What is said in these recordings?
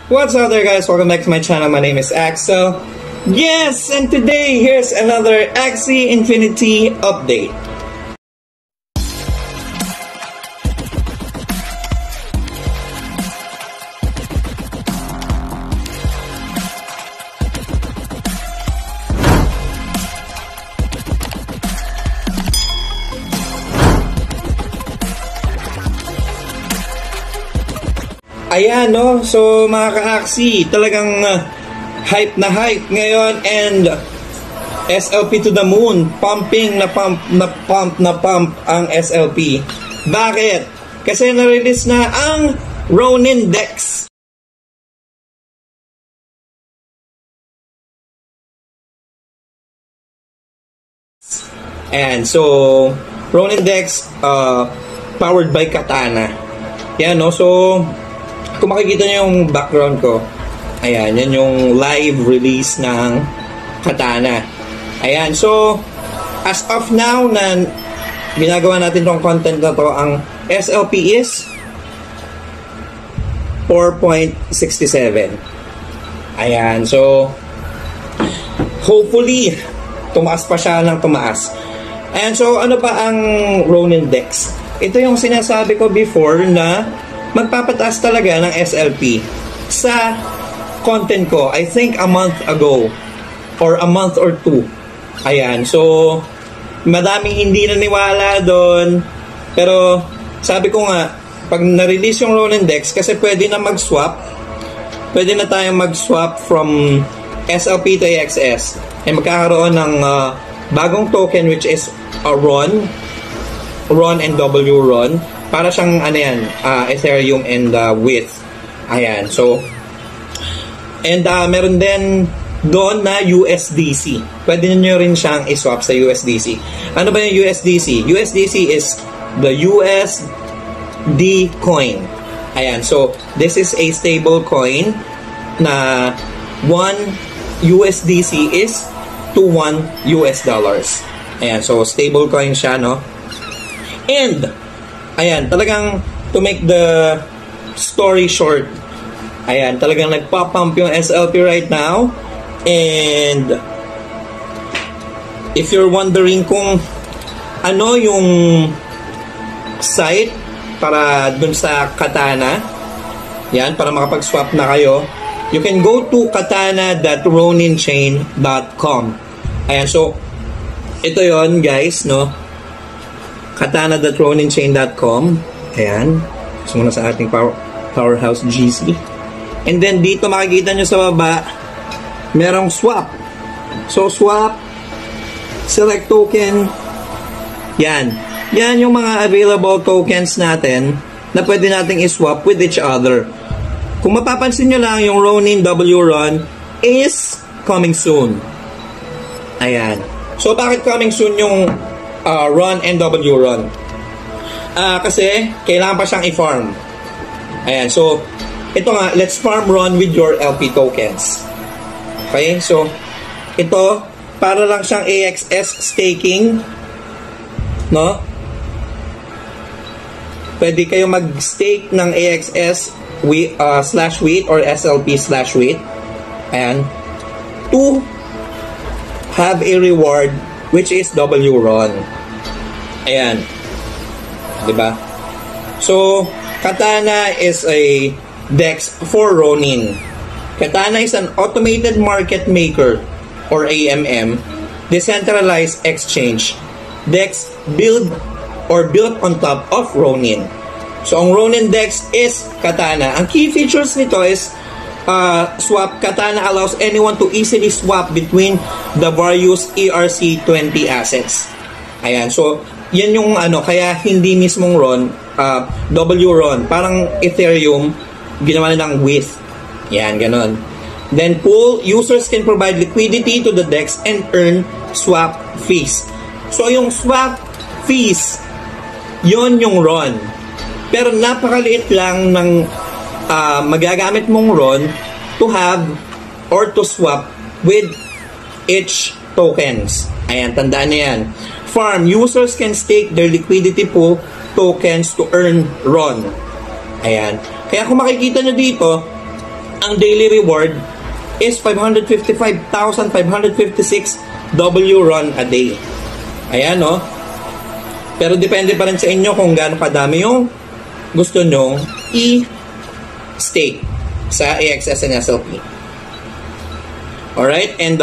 What's up there, guys? Welcome back to my channel. My name is Axel. Yes, and today here's another Axie Infinity update. Ayan, no? So, mga ka-Axie, talagang hype na hype ngayon and SLP to the moon. Pumping na pump ang SLP. Bakit? Kasi na-release na ang Ronin Dex. Ayan, so, Ronin Dex powered by Katana. Yan, no? So, kung makikita nyo yung background ko, ayan, yan yung live release ng Katana. Ayan, so, as of now, na ginagawa natin tong content na to, ang SLP is 4.67. Ayan, so, hopefully, tumaas pa siya ng tumaas. Ayan, so, ano ba ang Ronin Dex? Ito yung sinasabi ko before na magpapataas talaga ng SLP sa content ko, I think a month ago or a month or two. Ayan, so madaming hindi naniwala doon, pero sabi ko nga, pag na-release yung Ronin Dex, kasi pwede na mag-swap, pwede na tayong mag-swap from SLP to AXS, ay magkakaroon ng bagong token which is a RON and WRON. Para siyang ano yan, Ethereum and WITH. Ayan, so and meron din doon na USDC. Pwede nyo rin siyang iswap sa USDC. Ano ba yung USDC? USDC is the USD coin. Ayan, so this is a stable coin na 1 USDC is to 1 US dollars. Ayan, so stable coin siya, no? And ayan, talagang to make the story short, ayan, talagang nagpa-pump yung SLP right now. And if you're wondering kung ano yung site para dun sa Katana, yan, para makapag-swap na kayo, you can go to katana.roninchain.com. Ayan, so ito yon, guys, no? katana.roninchain.com. Ayan. So, muna sa ating Powerhouse GC. And then, dito makikita nyo sa baba, merong swap. So, swap, select token. Yan. Yan yung mga available tokens natin na pwede nating iswap with each other. Kung mapapansin nyo lang, yung Ronin WRON is coming soon. Ayan. So, bakit coming soon yung RON and WRON? Kasi kailangan pa siyang i-farm. Ayan, so ito nga, let's farm RON with your LP tokens. Okay, so ito para lang siyang AXS staking, no? Pwede kayo mag-stake ng AXS slash wheat or SLP slash wheat, and to have a reward which is WRON. Ayan. Diba? So, Katana is a DEX for Ronin. Katana is an automated market maker or AMM, decentralized exchange. DEX built on top of Ronin. So, ang Ronin DEX is Katana. Ang key features nito is swap. Katana allows anyone to easily swap between the various ERC20 assets. Ayan, so yan yung ano, kaya hindi mismong RON, WRON, parang Ethereum, ginawa na ng WITH. Yan, ganon. Then pool, users can provide liquidity to the DEX and earn swap fees. So yung swap fees, yon yung RON. Pero napakaliit lang ng magagamit mong RON to have or to swap with each tokens. Ayan, tandaan niyo yan. Farm, users can stake their liquidity pool tokens to earn RON. Ayan. Kaya kung makikita nyo dito, ang daily reward is 555,556 W run a day. Ayan, no? Pero depende pa rin sa inyo kung gaano kadami yung gusto nyong i-stake sa AXS and SLP. Alright, and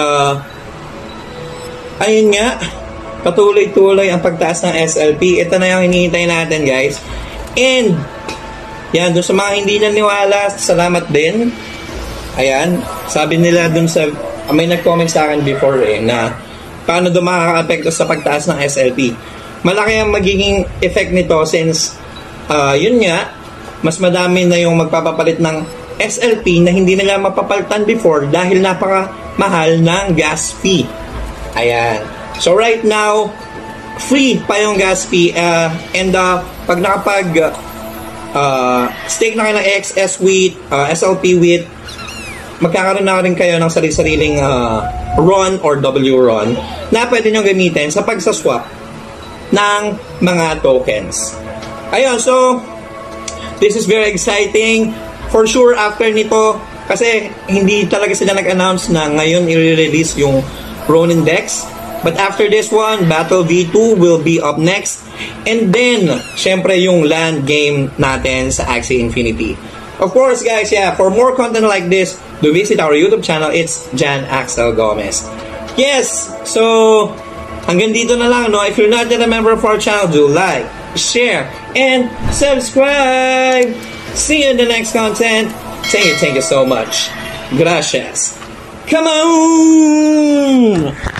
ayun nga, patuloy-tuloy ang pagtaas ng SLP. Ito na yung hinihintay natin, guys. And yan, dun sa mga hindi naniwala, salamat din. Ayan, sabi nila dun sa, may nag-comment sa akin before na paano doon makaka-apekto sa pagtaas ng SLP. Malaki ang magiging effect nito since, yun nga, mas madami na yung magpapapalit ng SLP na hindi nila mapapalitan before dahil napaka-mahal ng gas fee. Ayan. So right now, free pa yung gas fee and pag nakapag stake na kayo ng AXS with SLP with, magkakaroon na rin kayo ng sarili-sariling RON or W RON na pwede nyo gamitin sa pagsaswap ng mga tokens. Ayun, so this is very exciting. For sure, after nito, kasi hindi talaga sila nag-announce na ngayon i-release yung Ronin Dex. But after this one, Battle V2 will be up next. And then, syempre yung land game natin sa Axie Infinity. Of course, guys, yeah, for more content like this, do visit our YouTube channel. It's Jan Axel Gomez. Yes, so hanggang dito na lang, no? If you're not yet a member of our channel, do like, share, and subscribe. See you in the next content. Thank you so much. Gracias. Come on!